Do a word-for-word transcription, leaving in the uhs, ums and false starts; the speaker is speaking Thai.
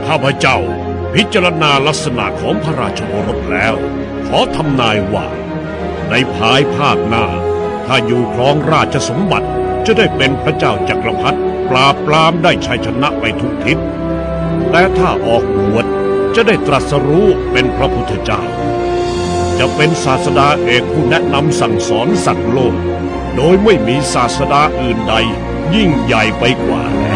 ข้าพเจ้าพิจารณาลักษณะของพระราชโอรสแล้วขอทำนายว่าในภายภาคหน้าถ้าอยู่ครองราชสมบัติจะได้เป็นพระเจ้าจักรพรรดิปราบปรามได้ชัยชนะไปทุกทิศแต่ถ้าออกบวชจะได้ตรัสรู้เป็นพระพุทธเจ้าจะเป็นศาสดาเอกผู้แนะนำสั่งสอนสัตว์โลกโดยไม่มีศาสดาอื่นใดยิ่งใหญ่ไปกว่าแล้ว